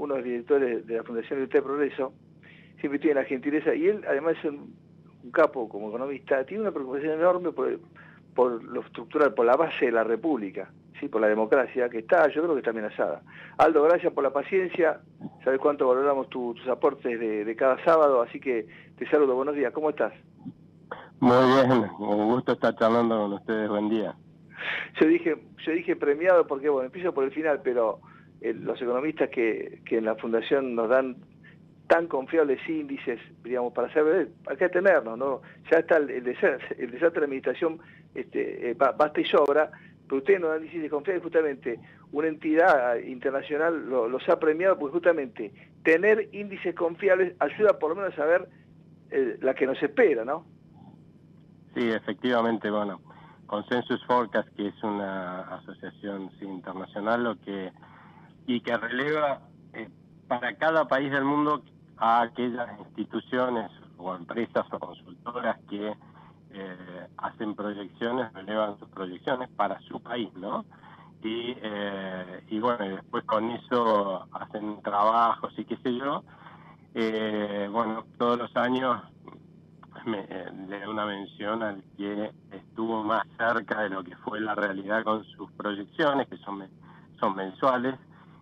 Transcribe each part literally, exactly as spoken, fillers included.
uno de los directores de la Fundación Libertad y Progreso, siempre tiene la gentileza, y él además es un, un capo como economista, tiene una preocupación enorme por, por lo estructural, por la base de la República, ¿sí? Por la democracia, que está, yo creo que está amenazada. Aldo, gracias por la paciencia, sabes cuánto valoramos tu, tus aportes de, de cada sábado, así que te saludo, buenos días, ¿cómo estás? Muy bien, un gusto estar charlando con ustedes, buen día. Yo dije, yo dije premiado porque, bueno, empiezo por el final, pero eh, los economistas que, que en la Fundación nos dan tan confiables índices, digamos, para saber, hay que tenernos, ¿no? Ya está el, el, desastre, el desastre de administración, este, eh, basta y sobra, pero ustedes nos dan índices confiables, justamente una entidad internacional lo, los ha premiado, porque justamente tener índices confiables ayuda por lo menos a saber eh, la que nos espera, ¿no? Sí, efectivamente, bueno, Consensus Forecast, que es una asociación sí, internacional, lo que y que releva eh, para cada país del mundo a aquellas instituciones o empresas o consultoras que eh, hacen proyecciones, relevan sus proyecciones para su país, ¿no? Y, eh, y bueno, y después con eso hacen trabajos y qué sé yo. Eh, bueno, todos los años me, eh, le doy una mención al que estuvo más cerca de lo que fue la realidad con sus proyecciones, que son, son mensuales.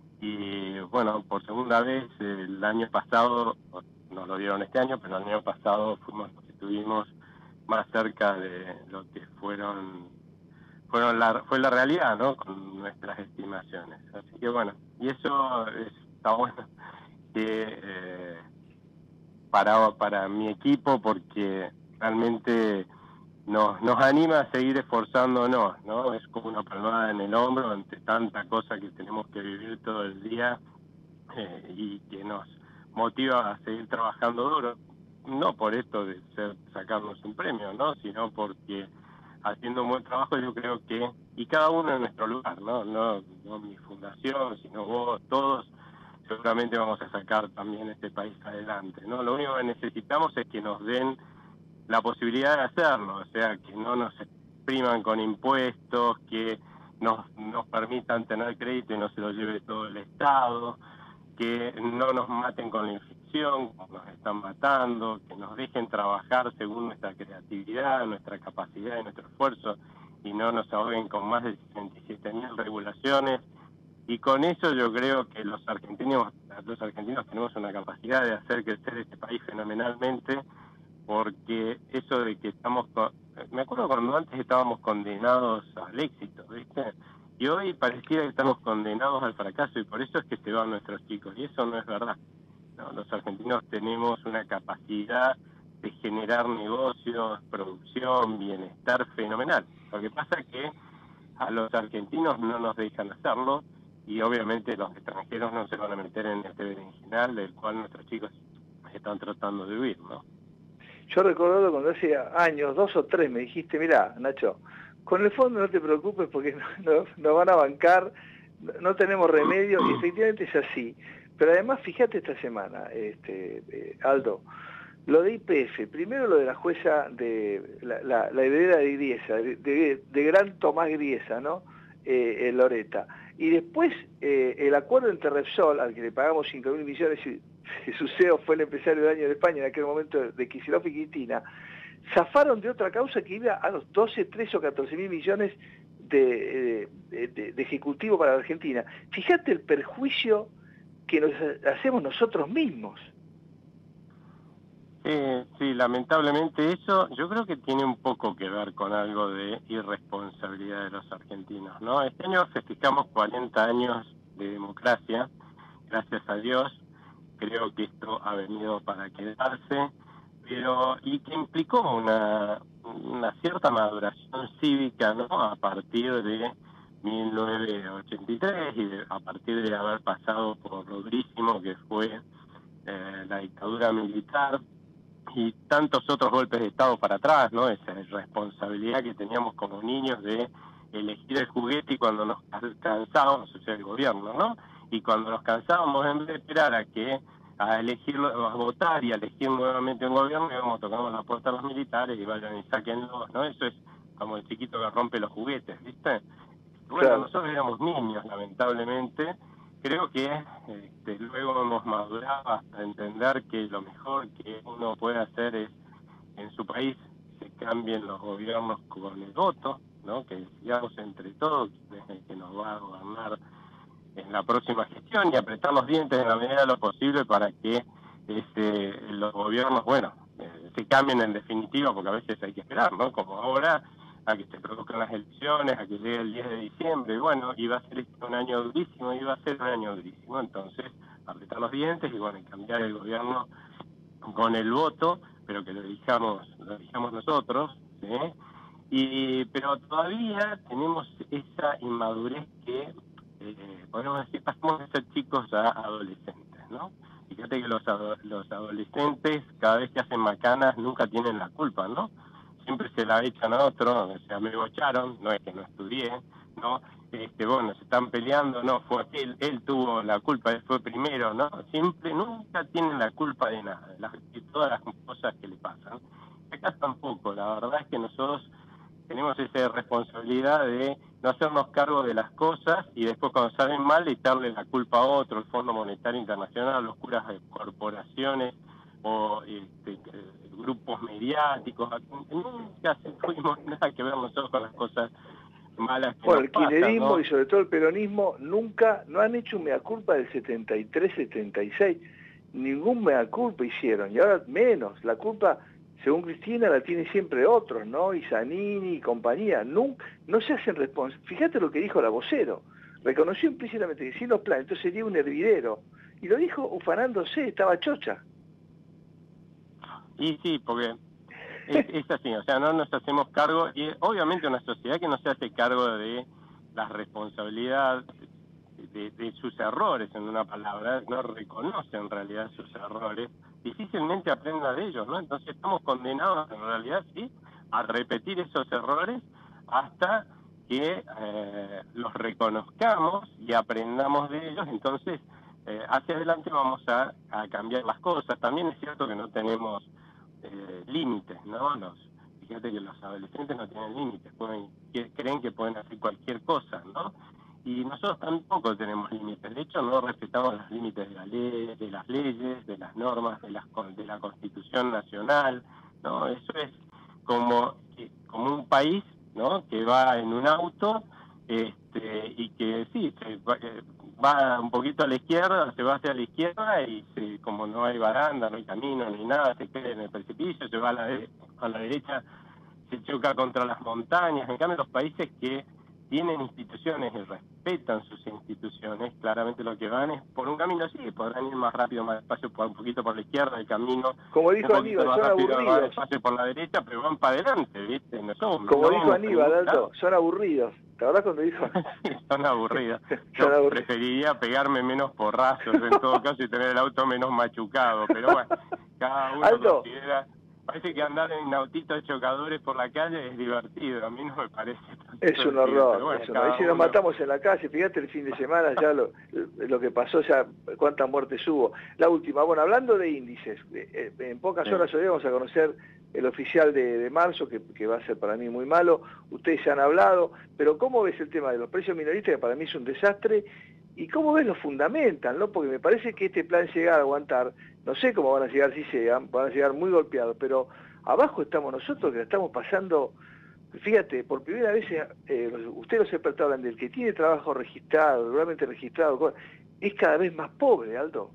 Y bueno, por segunda vez, el año pasado, no lo dieron este año, pero el año pasado fuimos los que estuvimos más cerca de lo que fueron, fueron la, fue la realidad, ¿no? Con nuestras estimaciones. Así que bueno, y eso es, está bueno que eh, para, para mi equipo, porque realmente nos, nos anima a seguir esforzándonos, ¿no? Es como una palmada en el hombro ante tanta cosa que tenemos que vivir todo el día eh, y que nos motiva a seguir trabajando duro, no por esto de ser, sacarnos un premio, ¿no? Sino porque haciendo un buen trabajo yo creo que, y cada uno en nuestro lugar, ¿no? No, no mi fundación, sino vos, todos, seguramente vamos a sacar también este país adelante, ¿no? Lo único que necesitamos es que nos den la posibilidad de hacerlo, o sea, que no nos expriman con impuestos, que nos, nos permitan tener crédito y no se lo lleve todo el Estado, que no nos maten con la infección, como nos están matando, que nos dejen trabajar según nuestra creatividad, nuestra capacidad y nuestro esfuerzo, y no nos ahoguen con más de sesenta y siete mil regulaciones. Y con eso yo creo que los argentinos, los argentinos tenemos una capacidad de hacer crecer este país fenomenalmente, porque eso de que estamos, con, me acuerdo cuando antes estábamos condenados al éxito, ¿viste? Y hoy pareciera que estamos condenados al fracaso, y por eso es que se van nuestros chicos, y eso no es verdad, ¿no? Los argentinos tenemos una capacidad de generar negocios, producción, bienestar fenomenal. Lo que pasa es que a los argentinos no nos dejan hacerlo, y obviamente los extranjeros no se van a meter en este berenjenal del cual nuestros chicos están tratando de huir, ¿no? Yo recuerdo cuando hace años, dos o tres, me dijiste, mirá, Nacho, con el fondo no te preocupes porque nos no, no van a bancar, no tenemos remedio, y efectivamente es así. Pero además, fíjate esta semana, este, eh, Aldo, lo de Y P F, primero lo de la jueza de la, la, la heredera de Griesa, de, de, de gran Tomás Griesa, ¿no? Eh, en Loretta. Y después eh, el acuerdo entre Repsol, al que le pagamos cinco mil millones, y su C E O fue el empresario del año de España en aquel momento de Kicillof y Cristina, zafaron de otra causa que iba a los doce, trece o catorce mil millones de, de, de, de ejecutivo para la Argentina. Fíjate el perjuicio que nos hacemos nosotros mismos. Sí, sí, lamentablemente eso yo creo que tiene un poco que ver con algo de irresponsabilidad de los argentinos, ¿no? Este año festejamos cuarenta años de democracia, gracias a Dios, creo que esto ha venido para quedarse, pero y que implicó una, una cierta maduración cívica, ¿no? A partir de mil novecientos ochenta y tres y de, a partir de haber pasado por lo durísimo que fue eh, la dictadura militar, y tantos otros golpes de Estado para atrás, ¿no? Esa responsabilidad que teníamos como niños de elegir el juguete y cuando nos cansábamos, o sea, el gobierno, ¿no? Y cuando nos cansábamos, en vez de esperar a que a elegirlo, a votar y a elegir nuevamente un gobierno, íbamos tocando la puerta a los militares y vayan y sáquenlos, ¿no? Eso es como el chiquito que rompe los juguetes, ¿viste? Bueno, claro. Nosotros éramos niños, lamentablemente, creo que este, luego hemos madurado hasta entender que lo mejor que uno puede hacer es, en su país, se cambien los gobiernos con el voto, ¿no? Que decidamos entre todos quién es el que nos va a gobernar en la próxima gestión y apretar los dientes en la medida de lo posible para que este, los gobiernos, bueno, eh, se cambien en definitiva, porque a veces hay que esperar, ¿no? Como ahora, a que se produzcan las elecciones, a que llegue el diez de diciembre, y bueno, iba a ser este un año durísimo, iba a ser un año durísimo, entonces apretar los dientes y bueno, cambiar el gobierno con el voto, pero que lo elijamos, lo elijamos nosotros, ¿sí? Y, pero todavía tenemos esa inmadurez que, eh, podemos decir, pasamos de ser chicos a adolescentes, ¿no? Fíjate que los, ado los adolescentes, cada vez que hacen macanas, nunca tienen la culpa, ¿no? Siempre se la echan a otro, o sea, me bocharon, no es que no estudié, ¿no? Este, bueno, se están peleando, no, fue aquel, él tuvo la culpa, él fue primero, ¿no? Siempre, nunca tienen la culpa de nada, de, las, de todas las cosas que le pasan. Acá tampoco, la verdad es que nosotros tenemos esa responsabilidad de no hacernos cargo de las cosas y después cuando salen mal echarle la culpa a otro, el Fondo Monetario Internacional, los curas de corporaciones o este, grupos mediáticos. Nunca tuvimos nada que ver nosotros con las cosas malas que bueno, nos el pasan, kirchnerismo, ¿no? y sobre todo el peronismo nunca, no han hecho un mea culpa del setenta y tres, setenta y seis, ningún mea culpa hicieron, y ahora menos, la culpa, según Cristina, la tiene siempre otros, ¿no? Y Zanini y compañía, nunca, no se hacen responsables. Fíjate lo que dijo la vocero, reconoció implícitamente que sin los planes, entonces sería un hervidero, y lo dijo ufanándose, estaba chocha. Y sí, porque es, es así, o sea, no nos hacemos cargo, y obviamente una sociedad que no se hace cargo de la responsabilidad de, de sus errores, en una palabra, no reconoce en realidad sus errores, difícilmente aprenda de ellos, ¿no? Entonces estamos condenados en realidad, sí, a repetir esos errores hasta que eh, los reconozcamos y aprendamos de ellos, entonces eh, hacia adelante vamos a, a cambiar las cosas. También es cierto que no tenemos eh, límites, ¿no? Los, fíjate que los adolescentes no tienen límites, pueden, que, creen que pueden hacer cualquier cosa, ¿no? Y nosotros tampoco tenemos límites, de hecho no respetamos los límites de la ley, de las leyes, de las normas, de, las, de la Constitución Nacional, ¿no? Eso es como, como un país, ¿no? Que va en un auto este, y que sí, se va, va un poquito a la izquierda, se va hacia la izquierda y se, como no hay baranda, no hay camino, ni nada, se queda en el precipicio, se va a la, de, a la derecha, se choca contra las montañas. En cambio, los países que tienen instituciones y respetan sus instituciones, claramente lo que van es por un camino así, podrán ir más rápido, más despacio, por un poquito por la izquierda, el camino, como dijo un Aníbal, más son rápido, aburridos. más despacio por la derecha, pero van para adelante, ¿viste? No son, como no dijo Aníbal, Aldo, son aburridos. ¿Te acordás cuando dijo? Sí, son aburridos. Yo son aburridos. preferiría pegarme menos porrazos en todo caso y tener el auto menos machucado, pero bueno, cada uno Aldo, considera. Parece que andar en autitos chocadores por la calle es divertido, a mí no me parece tanto es un divertido, horror, pero bueno, es un horror. Y si nos uno... matamos en la calle, fíjate el fin de semana ya lo, lo que pasó, ya cuántas muertes hubo. La última, bueno, hablando de índices, eh, en pocas Sí. horas hoy vamos a conocer el oficial de, de marzo, que, que va a ser para mí muy malo, ustedes ya han hablado, pero ¿cómo ves el tema de los precios minoristas, que para mí es un desastre? ¿Y cómo ves lo fundamental, no? Porque me parece que este plan llega a aguantar, no sé cómo van a llegar, si llegan, van a llegar muy golpeados, pero abajo estamos nosotros que la estamos pasando, fíjate, por primera vez, eh, ustedes los expertos hablan del que tiene trabajo registrado, regularmente registrado, es cada vez más pobre, Aldo.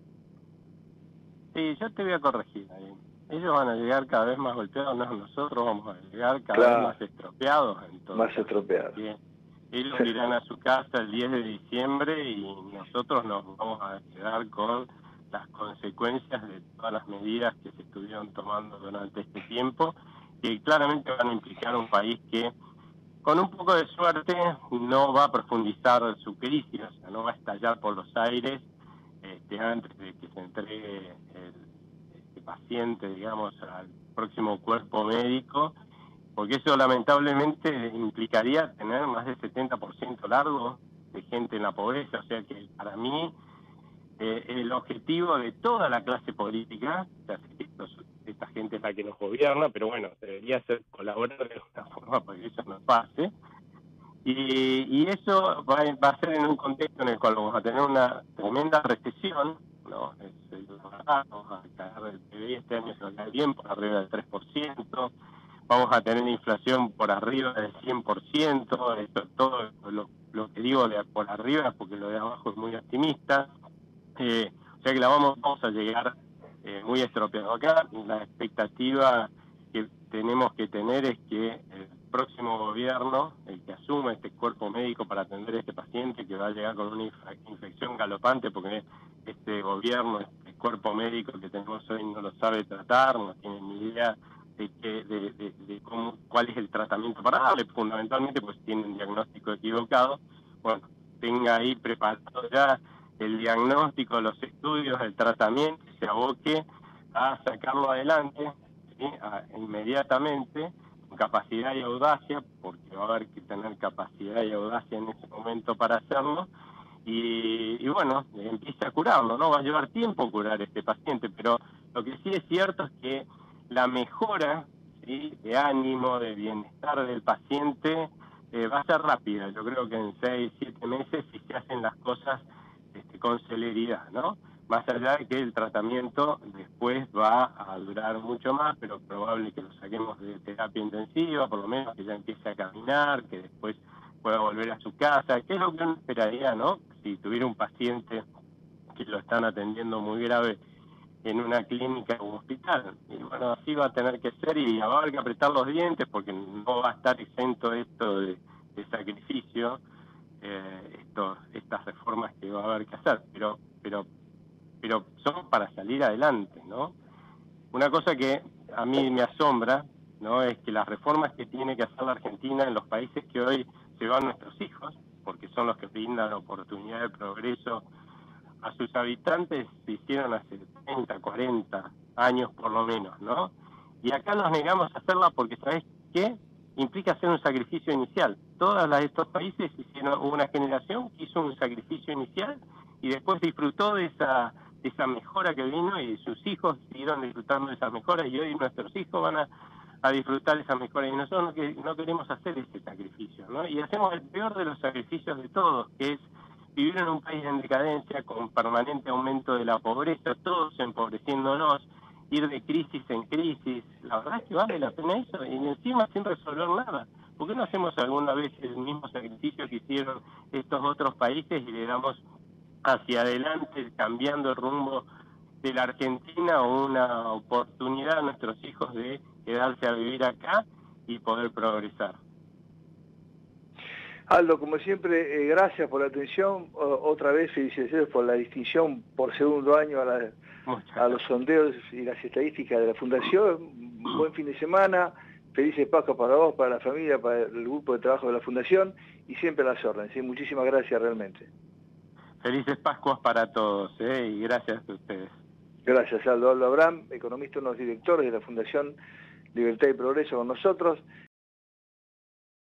Sí, yo te voy a corregir ahí. Ellos van a llegar cada vez más golpeados, no, nosotros vamos a llegar cada claro. vez más estropeados. En todo más caso. estropeados. Bien. Ellos irán a su casa el diez de diciembre y nosotros nos vamos a quedar con las consecuencias de todas las medidas que se estuvieron tomando durante este tiempo, que claramente van a implicar un país que, con un poco de suerte, no va a profundizar su crisis, o sea, no va a estallar por los aires este, antes de que se entregue el este paciente, digamos, al próximo cuerpo médico, porque eso lamentablemente implicaría tener más del setenta por ciento largo de gente en la pobreza, o sea que para mí eh, el objetivo de toda la clase política, ya sé que estos, esta gente es la que nos gobierna, pero bueno, debería ser colaborar de alguna forma para que eso no pase, Y, y eso va, va a ser en un contexto en el cual vamos a tener una tremenda recesión, ¿no? Es, es, vamos a caer el P B I este año se va a caer bien por arriba del tres por ciento, vamos a tener inflación por arriba del cien por ciento, esto todo lo, lo que digo de por arriba porque lo de abajo es muy optimista, eh, o sea que la vamos, vamos a llegar eh, muy estropeado acá. La expectativa que tenemos que tener es que el próximo gobierno, el que asuma este cuerpo médico para atender a este paciente, que va a llegar con una infección galopante, porque este gobierno, este cuerpo médico que tenemos hoy no lo sabe tratar, no tiene ni idea de, que, de, de, de cómo, cuál es el tratamiento para darle, fundamentalmente pues tiene un diagnóstico equivocado. Bueno, tenga ahí preparado ya el diagnóstico, los estudios, el tratamiento, se aboque a sacarlo adelante, ¿sí? a, inmediatamente, con capacidad y audacia, porque va a haber que tener capacidad y audacia en ese momento para hacerlo, y, y bueno, empiece a curarlo, ¿no? Va a llevar tiempo curar a este paciente, pero lo que sí es cierto es que la mejora, ¿sí? de ánimo, de bienestar del paciente, eh, va a ser rápida. Yo creo que en seis, siete meses, si se hacen las cosas este, con celeridad, ¿no? Más allá de que el tratamiento después va a durar mucho más, pero probable que lo saquemos de terapia intensiva, por lo menos que ya empiece a caminar, que después pueda volver a su casa, que es lo que uno esperaría, ¿no? Si tuviera un paciente que lo están atendiendo muy grave en una clínica o un hospital. Y bueno, así va a tener que ser y va a haber que apretar los dientes porque no va a estar exento esto de, de sacrificio, eh, estos, estas reformas que va a haber que hacer, pero, pero, pero son para salir adelante, ¿no? Una cosa que a mí me asombra, ¿no? Es que las reformas que tiene que hacer la Argentina en los países que hoy se van nuestros hijos, porque son los que brindan oportunidad de progreso a sus habitantes, se hicieron hace treinta, cuarenta años por lo menos, ¿no? Y acá nos negamos a hacerla porque, ¿sabés qué? Implica hacer un sacrificio inicial. Todas las de estos países hicieron, hubo una generación que hizo un sacrificio inicial y después disfrutó de esa, de esa mejora que vino y sus hijos siguieron disfrutando de esas mejoras y hoy nuestros hijos van a, a disfrutar de esas mejoras y nosotros no, que, no queremos hacer ese sacrificio, ¿no? Y hacemos el peor de los sacrificios de todos, que es vivir en un país en decadencia con permanente aumento de la pobreza, todos empobreciéndonos, ir de crisis en crisis. La verdad es que vale la pena eso, y encima sin resolver nada. ¿Por qué no hacemos alguna vez el mismo sacrificio que hicieron estos otros países y le damos hacia adelante, cambiando el rumbo de la Argentina, o una oportunidad a nuestros hijos de quedarse a vivir acá y poder progresar? Aldo, como siempre, eh, gracias por la atención. O, otra vez felicitaciones por la distinción por segundo año a, la, a los sondeos y las estadísticas de la Fundación. Buen fin de semana, felices Pascua para vos, para la familia, para el grupo de trabajo de la Fundación y siempre a las órdenes. ¿Sí? Muchísimas gracias realmente. Felices Pascuas para todos, ¿eh? Y gracias a ustedes. Gracias, Aldo. Aldo Abraham, economista, uno de los directores de la Fundación Libertad y Progreso con nosotros.